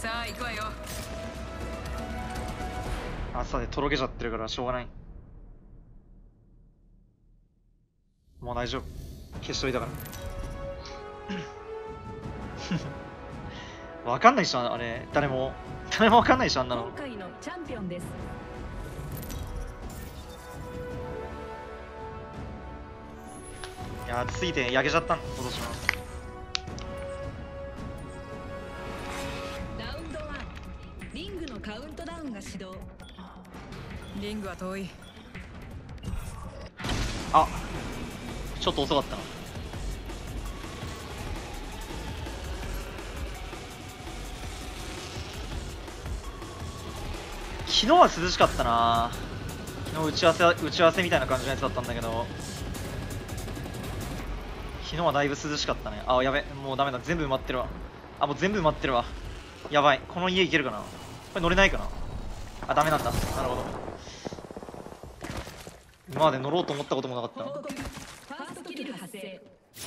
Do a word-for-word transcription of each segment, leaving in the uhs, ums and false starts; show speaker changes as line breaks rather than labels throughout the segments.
さあ行くわよ。
朝でとろけちゃってるからしょうがない。もう大丈夫、消しといたからわかんないでしょあれ。誰も誰もわかんないでしょあんなの。
今回のチャンピオンです。
いやーついて焼けちゃったん今年の。
ラウンドワン、リングのカウントダウンが始動。
リングは遠い。
あ、ちょっと遅かったな。昨日は涼しかったな。昨日打ち合わせ打ち合わせみたいな感じのやつだったんだけど、昨日はだいぶ涼しかったね。あ、やべ、もうダメだ、全部埋まってるわ。あ、もう全部埋まってるわ。やばい、この家行けるかな。これ乗れないかな。あ、ダメなんだ。なるほど。今まで乗ろうと思ったこともなかったな。
ファーストキル発生。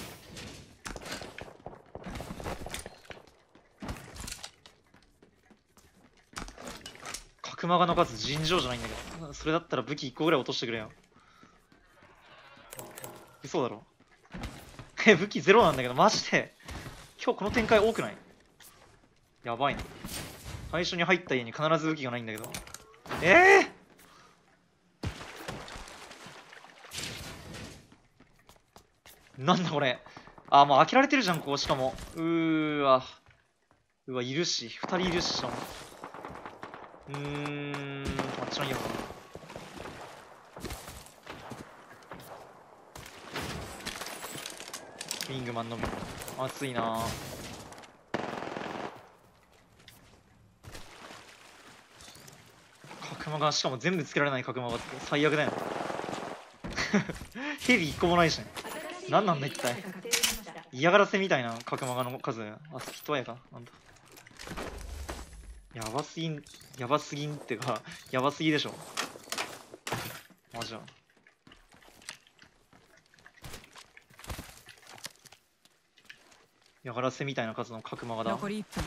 角マガの数尋常じゃないんだけど、それだったら武器いっこぐらい落としてくれよ。嘘だろ。え、武器ゼロなんだけど、マジで今日この展開多くない？やばいな。最初に入った家に必ず武器がないんだけど。ええー、なんだこれ。あ、もう開けられてるじゃん、ここ。しかもうーわうわ、いるし、ふたりいるし。しかもうーん、あっちの家かな。ウィングマンのみ。熱いな。角間がしかも全部つけられない角間がって最悪だよ。ヘビいっこもないしね。何なんだ一体。嫌がらせみたいな角間がの数。あ、スピットワイヤーかなんだ。やばすぎん、やばすぎんってか、やばすぎでしょ。マジだ。やがらせみたいな数の角間がだ。
残りいっぷん。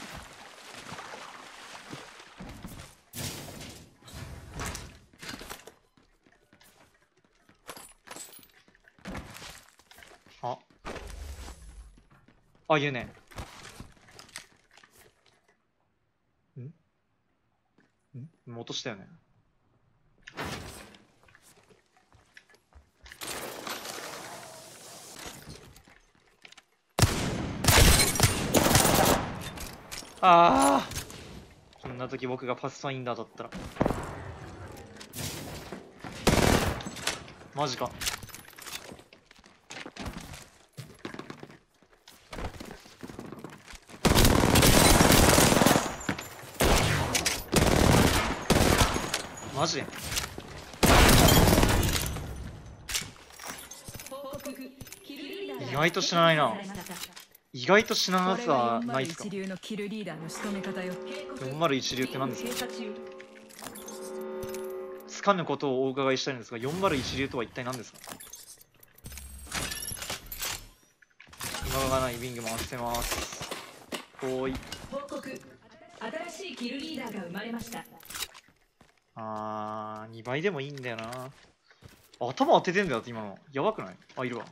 ああ、言うね。んんもう落としたよね。ああ、こんな時僕がパスファインダーだったら。マジか。マジで意外と知らないな。意外と知らないやつはないっすか。
よんまるいち流のキルリーダーの仕留め方よ。
よんまるいち流って何ですか。つかぬことをお伺いしたいんですが、よんまるいち流とは一体何ですか。今がないウィング回してます。おーい。
報告。新しいキルリーダーが生まれました。
あー、にばいでもいいんだよな。頭当ててんだよって今の。やばくない？あ、いるわ。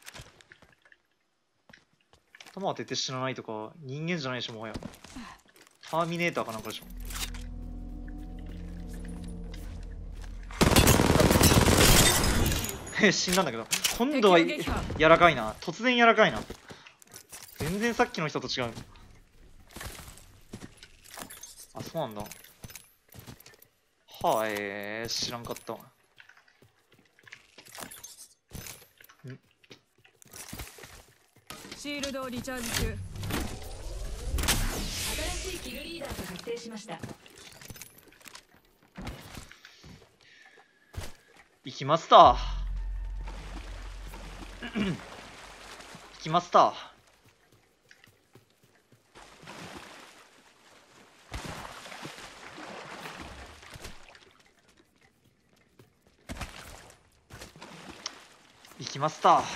頭当てて死なないとか人間じゃないでしょ、もはや。ターミネーターかなんかでしょ。え、死んだんだけど。今度は柔らかいな。突然柔らかいな。全然さっきの人と違う。あ、そうなんだ。はあ、えー、知らんかったわ。
シールドをリチャージ中。
新しいキルリーダーが発生しました。
行きますた。行きますた。行きますた。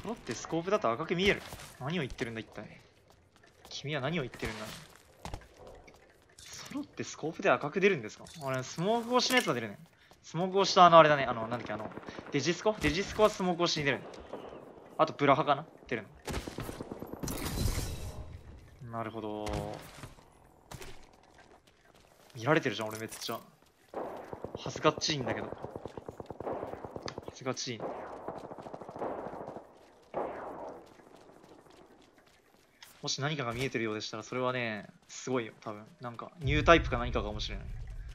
ロってスコープだと赤く見える。何を言ってるんだ一体。君は何を言ってるんだ。ソロってスコープで赤く出るんですか？俺、スモーク越しのやつが出るね。スモーク越しとあのあれだね、あの、なんだっけ、あの、デジスコデジスコはスモーク越しに出るね。あと、ブラハかな出るの。なるほど。見られてるじゃん、俺めっちゃ。恥ずかしいんだけど。恥ずかしい。もし何かが見えてるようでしたら、それはね、すごいよ、多分。なんか、ニュータイプか何かかもしれない。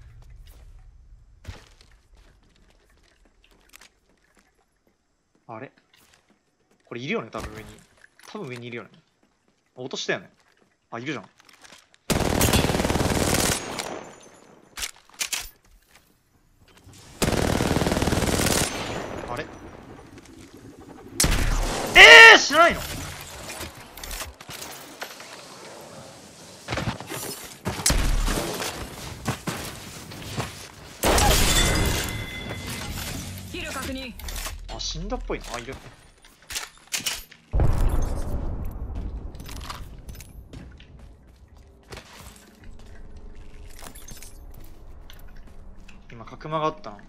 あれこれいるよね、多分上に。多分上にいるよね。落としたよね。あ、いるじゃん。あれえー、知らないの？
キル確認。
あ、死んだっぽいな。あ、いる。今角間があったな。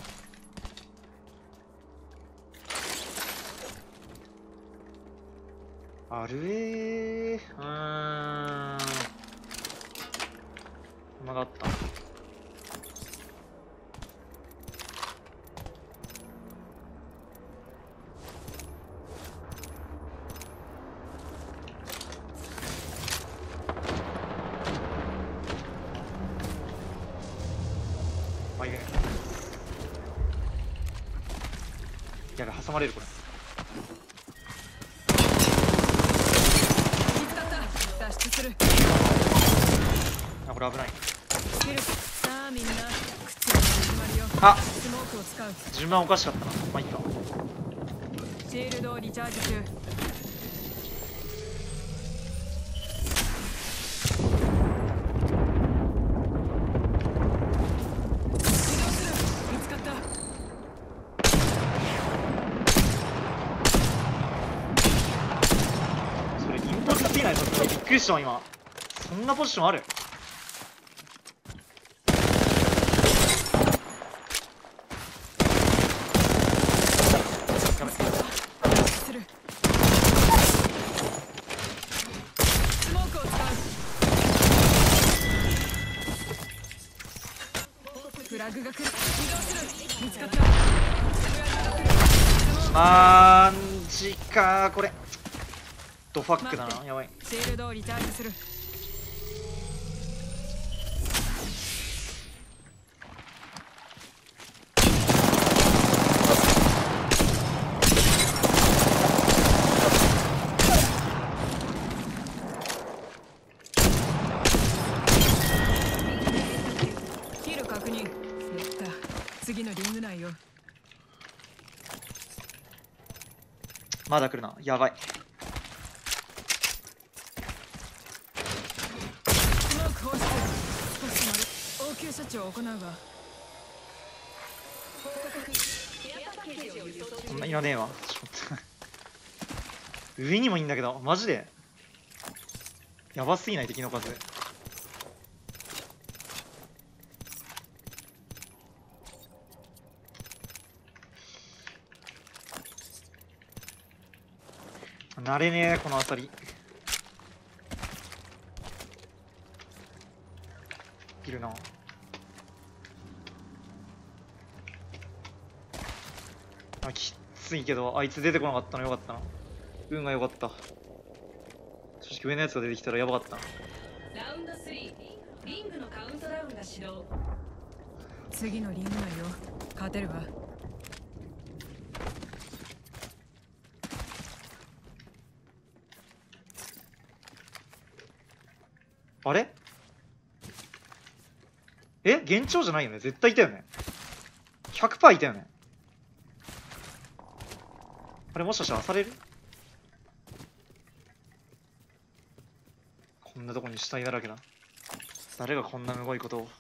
あるえー。うーん。角間があった。あ、いるね。やべ、挟まれるこれ。
見つかった。脱出する。
あ、これ危ない。
キル。さあみんな、靴が始まるよ。
あ、
スモークを使う。
順番おかしかったな。まあいいか。
シールドをリチャージ中。
それインパクトすぎないぞ。びっくりしたわ今。そんなポジションある？やべ。
する。スモークを使う。フラグが来る。移動する。見つかった。フラグが来る。
マジかーこれ。ドファックだな。やばい。
シールドをリチャージする。キル確認。やった。次のリング内よ。
まだ来るな。やばい。
スモーク放出。少し丸。応急処置を行うが。
そんないらねえわ。ちょっと上にもいいんだけど、マジで。やばすぎない敵の数。慣れねえ、この辺り。いるな。あ、きついけど、あいつ出てこなかったのよかったな。運が良かった。正直上のやつが出てきたらやばかったな。
ラウンドスリー、リングのカウントダウンが始動。
次のリング内よ。勝てるわ。
あれえ幻聴じゃないよね絶対いたよね ひゃくパーセント いたよねあれもしかして漁れるこんなとこに死体だらけだ誰がこんなむごいことを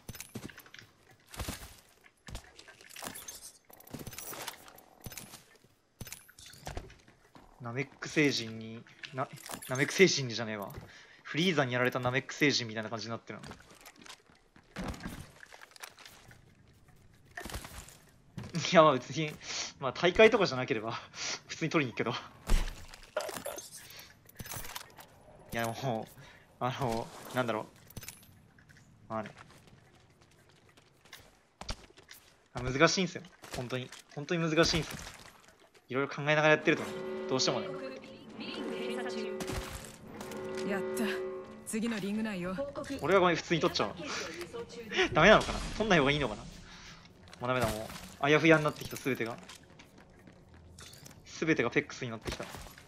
ナメック星人になナメック星人にじゃねえわ、フリーザにやられたナメック星人みたいな感じになってるな。いやまあ別にまあ大会とかじゃなければ普通に取りに行くけど、いやもうあのなんだろう、まあね、難しいんすよ本当に、本当に難しいんすよ。いろいろ考えながらやってるとどうしてもね。
やった。次のリング内よ。
俺はごめん普通に取っちゃうダメなのかな、取んない方がいいのかな。もうダメだ、もうあやふやになってきた、全てが全てがペックスになってきた。い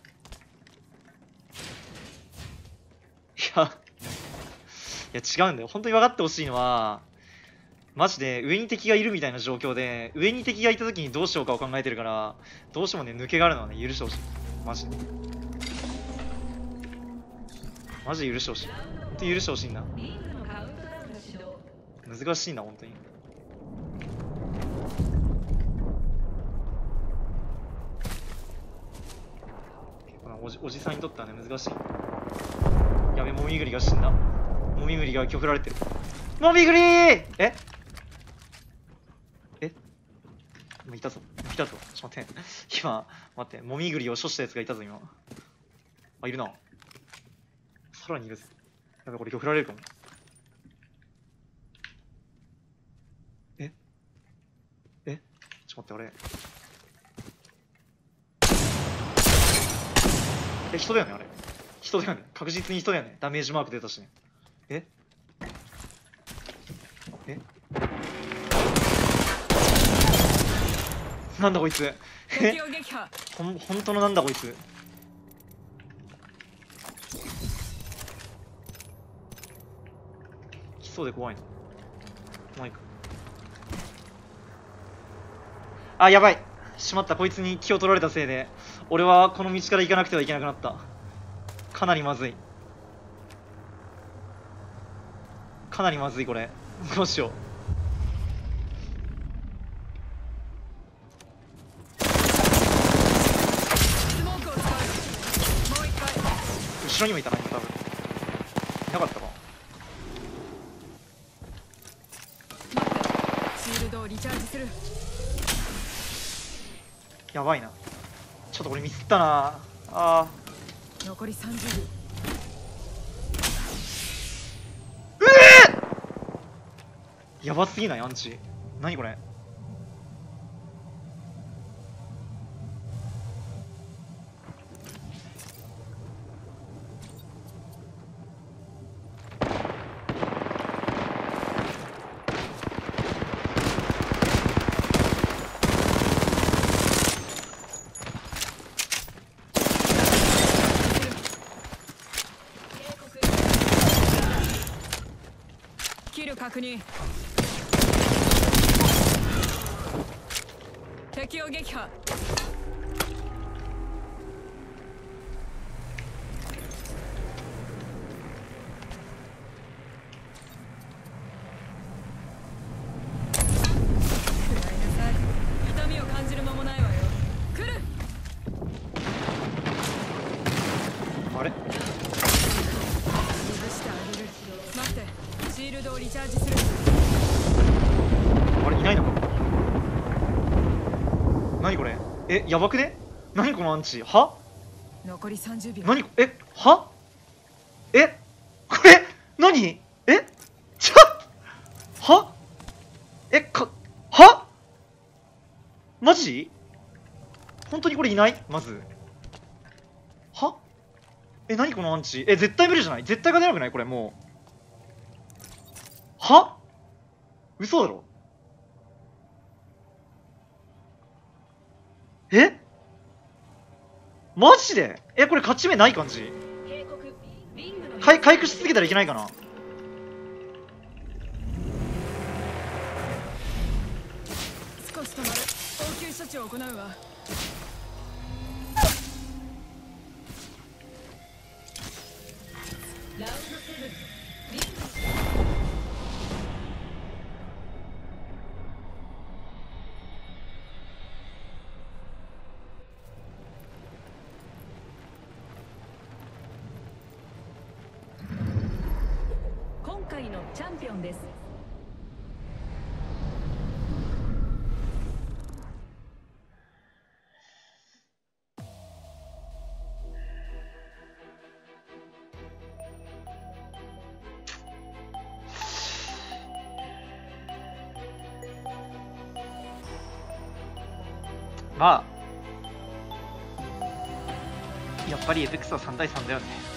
やいや違うんだよ、本当に分かってほしいのはマジで上に敵がいるみたいな状況で、上に敵がいた時にどうしようかを考えてるから、どうしてもね抜けがあるのはね許してほしい。マジでマジで許してほしい。本当に許してほしいんだ。難しいな本当に。結構なおじおじさんにとってはね難しい。やべ、もみぐりが死んだ。もみぐりが今日振られてる。もみぐりー、ええ今いたぞいたぞ、ちょっと待って今待って、もみぐりを処したやつがいたぞ今。あ、いるな、さらにいるぜ。やべ、これ今日振られるかも。ええちょっと待って、俺え人だよね、あれ人だよね、確実に人だよね。ダメージマーク出たしね。ええなんだこいつえ
敵を撃破。
ほん本当のなんだこいつ。来そうで怖いな。マイクあ、やばい、しまった、こいつに気を取られたせいで俺はこの道から行かなくてはいけなくなった。かなりまずい、かなりまずい、これどうしよう。
スモークを使う。もう一回。
後ろにもいたな今多分。いなかったか。
待って。シールドをリチャージする。
やばいな、ちょっとこれミスったなあ。
残りさんじゅうびょう。
やばすぎないアンチ。何これ。
キル確認。敵を撃破。食らいなさい。痛みを感じる間もないわよ。来る。
あれ
許してあげる。待って、シールドをリチャージする。
あれいないのか。何これ、えやばくね。何このアンチは。
残りさんじゅうびょう。
何こえはえこれ何えちょはえかはマジ本当にこれいない。まずはえ何このアンチ、え絶対無理じゃない、絶対勝てなくないこれ。もうは嘘だろ。えマジでえこれ勝ち目ない感じ。回回復し続けたらいけないかな。
少し止まる。応急処置を行うわ。ラウンドセブンリング。
界のチャンピオンです。
まあやっぱりエペックスはさん対さんだよね。